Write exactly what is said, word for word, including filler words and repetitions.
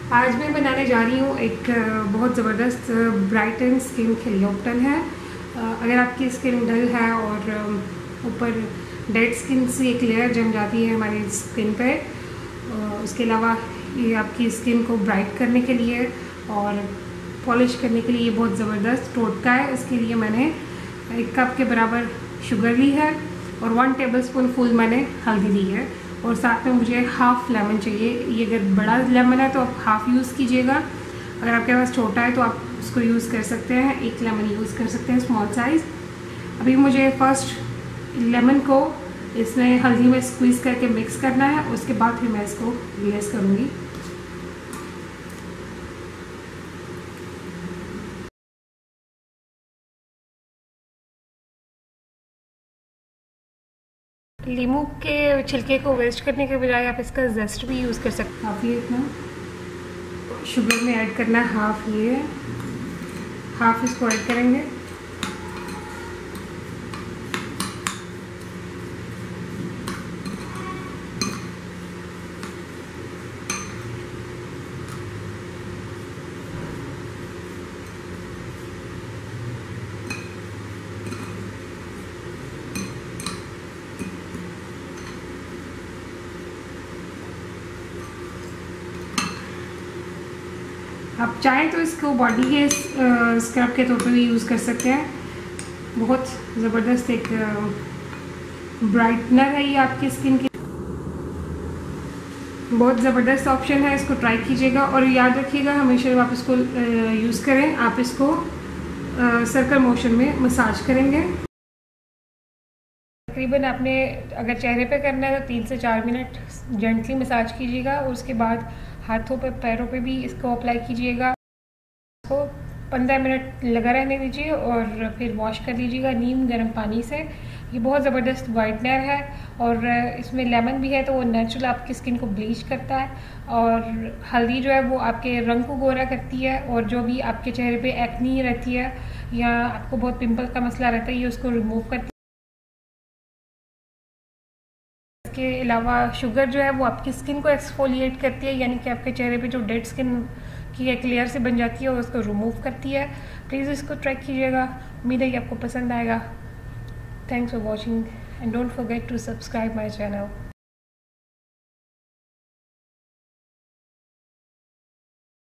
आज मैं बनाने जा रही हूँ एक बहुत ज़बरदस्त ब्राइटन स्किन खिलियोप्टन है। अगर आपकी स्किन डल है और ऊपर डेड स्किन से एक लेयर जम जाती है हमारी स्किन पे, उसके अलावा ये आपकी स्किन को ब्राइट करने के लिए और पॉलिश करने के लिए ये बहुत ज़बरदस्त टोटका है। इसके लिए मैंने एक कप के बराबर शुगर ली है और वन टेबलस्पून फुल मैंने हल्दी ली है और साथ में मुझे हाफ़ लेमन चाहिए। ये अगर बड़ा लेमन है तो आप हाफ़ यूज़ कीजिएगा, अगर आपके पास छोटा है तो आप उसको यूज़ कर सकते हैं, एक लेमन यूज़ कर सकते हैं स्मॉल साइज़। अभी मुझे फर्स्ट लेमन को इसमें हल्दी में स्क्वीज़ करके मिक्स करना है, उसके बाद फिर मैं इसको ग्लेज़ करूँगी। लीमू के छिलके को वेस्ट करने के बजाय आप इसका जेस्ट भी यूज़ कर सकते हैं। हाफ ये इतना शुगर में ऐड करना है, हाफ ये हाफ इसको ऐड करेंगे। आप चाहें तो इसको बॉडी के स्क्रब के तौर पर भी यूज़ कर सकते हैं। बहुत ज़बरदस्त एक ब्राइटनर है ये आपकी स्किन के, बहुत ज़बरदस्त ऑप्शन है। इसको ट्राई कीजिएगा और याद रखिएगा हमेशा जब आप इसको यूज़ करें आप इसको सर्कल मोशन में मसाज करेंगे। तकरीबन आपने अगर चेहरे पे करना है तो तीन से चार मिनट जेंटली मसाज कीजिएगा और उसके बाद हाथों पे पैरों पे भी इसको अप्लाई कीजिएगा। इसको पंद्रह मिनट लगा रहने दीजिए और फिर वॉश कर लीजिएगा नीम गर्म पानी से। ये बहुत ज़बरदस्त वाइटनर है और इसमें लेमन भी है तो वो नेचुरल आपकी स्किन को ब्लीच करता है और हल्दी जो है वो आपके रंग को गोरा करती है और जो भी आपके चेहरे पे एक्नी रहती है या आपको बहुत पिंपल का मसला रहता है ये उसको रिमूव करती है। इसके अलावा शुगर जो है वो आपकी स्किन को एक्सफोलिएट करती है, यानी कि आपके चेहरे पे जो डेड स्किन की एक लेयर से बन जाती है वो उसको रिमूव करती है। प्लीज़ इसको ट्राई कीजिएगा, उम्मीद है कि आपको पसंद आएगा। Thanks for watching and don't forget to subscribe my channel.